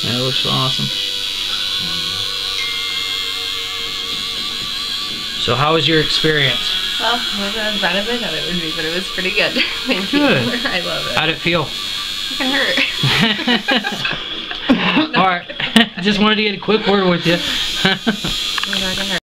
That looks awesome. So how was your experience? Well, it wasn't as bad as I thought it would be, but it was pretty good. Thank you. Good. I love it. How'd it feel? It can hurt. Alright, just wanted to get a quick word with you. It's not gonna hurt.